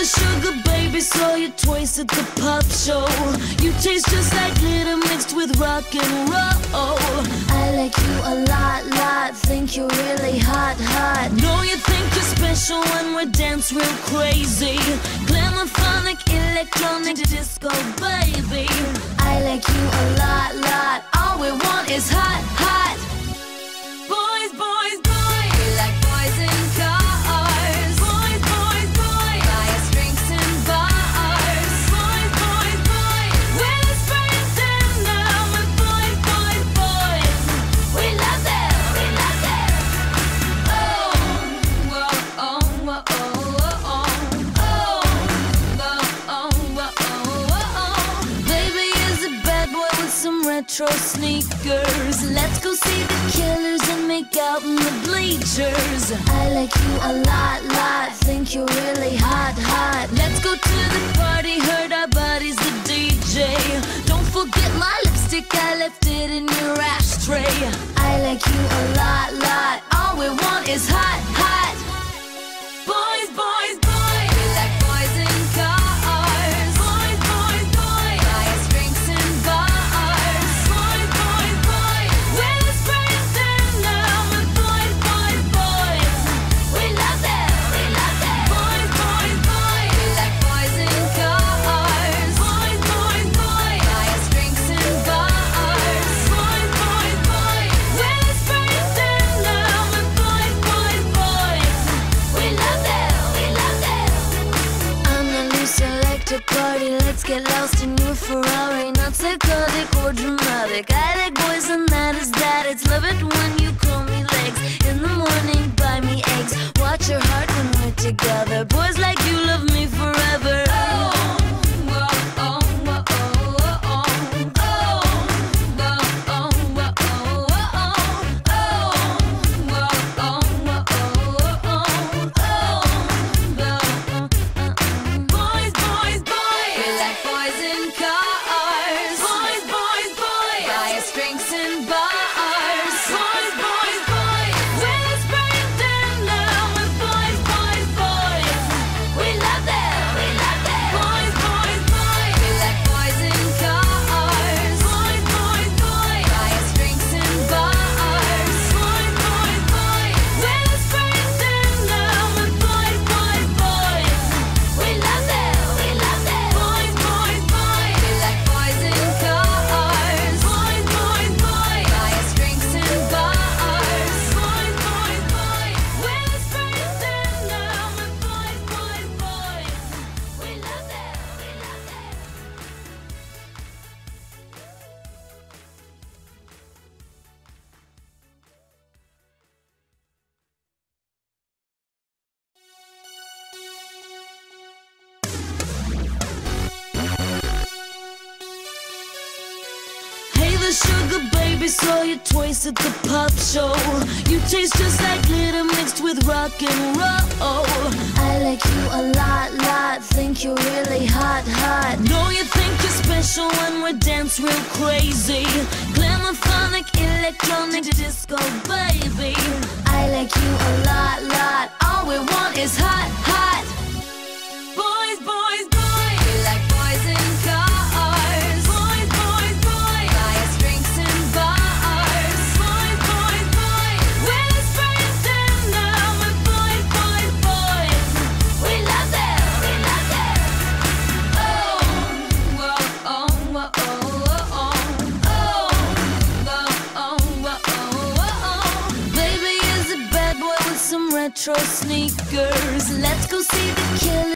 sugar baby, saw you twice at the pop show. You taste just like glitter mixed with rock and roll. I like you a lot, think you're really hot. Know you think you're special when we dance real crazy. Glamophonic, electronic, disco baby. I like you a lot, all we want is hot. Boys, boys, boys, We like boys in cars. boys, boys, boys, Buy us drinks in bars. boys, boys, boys. We're the spring dinner with boys, boys, boys. We love them, we love them. Oh, whoa, oh, whoa, oh, oh, oh, oh, whoa, oh, oh. Baby is a bad boy with some retro sneakers. Let's go see the Killers and make out in the bleachers. I like you a lot, think you're really hot. Let's go to the party, hurt our bodies, the DJ. Don't forget my lipstick, I left it in your ashtray. I like you a lot, All we want is hot. Boys, boys, boys. We like boys in cars. Boys, boys, boys. Buy us drinks in bars. Boys, boys, boys. We're the spring dinner with boys, boys, boys. We love them, we love them. Boys, boys, boys. We like boys in cars. Boys, boys, boys. Buy us drinks in bars. Boys, boys, boys. We're the spring dinner with boys, boys, boys. We love them, we love them. I'm the new selector party. Let's get lost in your Ferrari. Not psychotic or dramatic. I like boys and that is that. It's love it when you call me legs. In the morning, buy me eggs. Watch your heart when we're together. Boys like you love me forever. Oh, whoa, oh, whoa, oh, oh, oh, oh, whoa, oh, whoa, oh, oh, oh, whoa, oh, whoa, oh, oh, boys, boys, boys. We like boys in cars. Boys, boys, boys. Buy us drinks in bars. Boys, boys, boys. We're the spring dinner with boys, boys, boys. We love them, we love them. Boys, boys, boys. We like boys in cars. Boys, boys, boys. Buy us drinks in bars. Boys, boys, boys. We're the spring dinner with boys, boys, boys. We love them, we love them. Boys, boys, boys. We like boys in cars. Boys, boys, boys. Buy us drinks in bars. Boys, boys, boys. We're the spring dinner with boys, boys, boys. We love them, we love them. Hey, the sugar baby, saw you twice at the pop show. You taste just like glitter mixed with rock and roll. I like you a lot, think you're really hot. Know you think you're special when we dance real crazy. Glamophonic, electronic, disco baby. I like you a lot, all we want is hot. Boys, boys, boys. We like boys in cars. Boys, boys, boys. Buy us drinks in bars. Boys, boys, boys. We're the spring dinner with boys, boys, boys. We love them, we love them. Oh, whoa, oh, whoa, oh, oh, oh, whoa, oh, oh. Baby is a bad boy with some retro sneakers. Let's go see the Killers.